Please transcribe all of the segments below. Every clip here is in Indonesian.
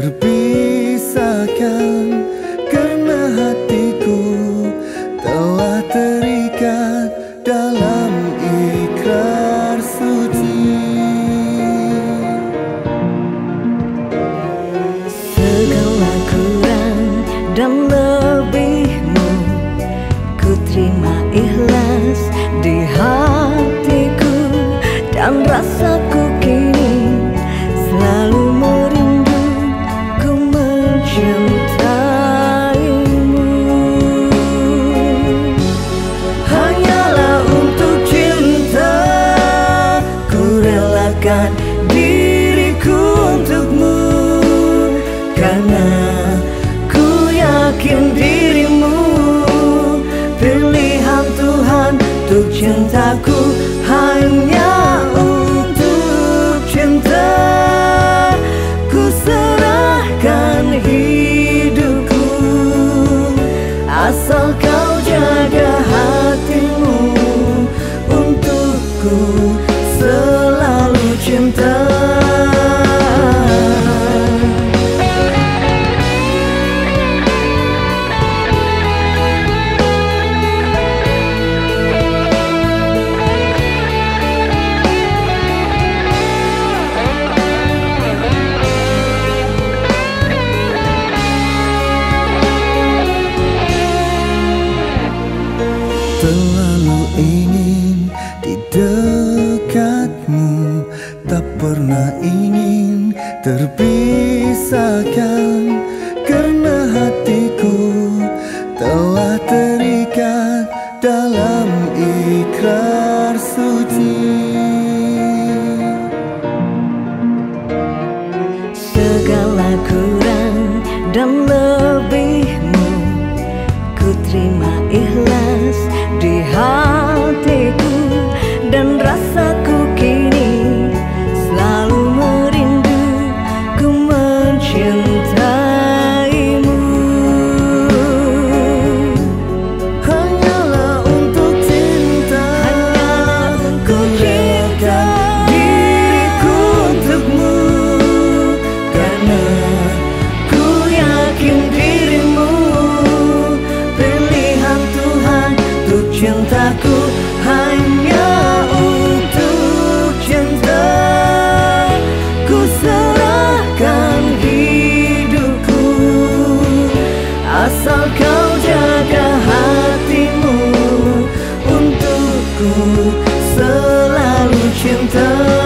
terpisahkan, karena hatiku telah terikat dalam ikrar suci. Segala kurang dan lebihmu ku terima ikhlas di hatiku, dan rasaku kini selalu merindu, ku mencintaimu. Hanyalah untuk cinta ku relakan diriku untukmu, karena ku yakin dirimu pilihan Tuhan untuk cintaku. Hanya untuk cinta ku serahkan hidupku, asal kau jaga hatimu, untukku selalu cinta. Terlalu ingin di dekatmu, tak pernah ingin terpisahkan, karena hatiku telah terikat dalam ikrar suci. Segala kurang dan lebihmu ku terima ikhlas di hatiku, dan rasaku kini selalu merindu, ku mencintaimu. Hanyalah untuk cinta, ku relakan diriku untukmu, karena ku yakin dirimu pilihan Tuhan untuk cintaku. Hanya untuk cinta ku serahkan hidupku, asal kau jaga hatimu, untukku selalu cinta.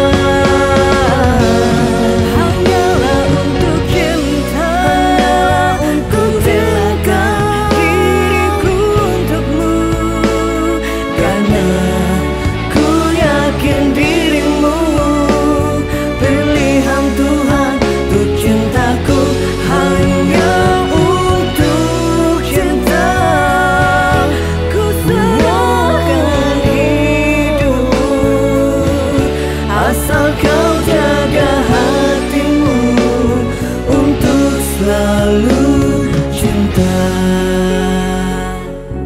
Hanyalah untuk cinta, ku relakan diriku untukmu, karena ku yakin dirimu pilihan Tuhan untuk cintaku. Hanya untuk cinta ku serahkan hidupku, asal kau jaga hatimu, untuk selalu cinta,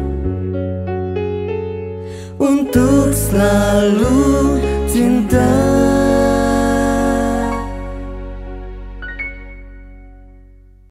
untuk selalu cinta.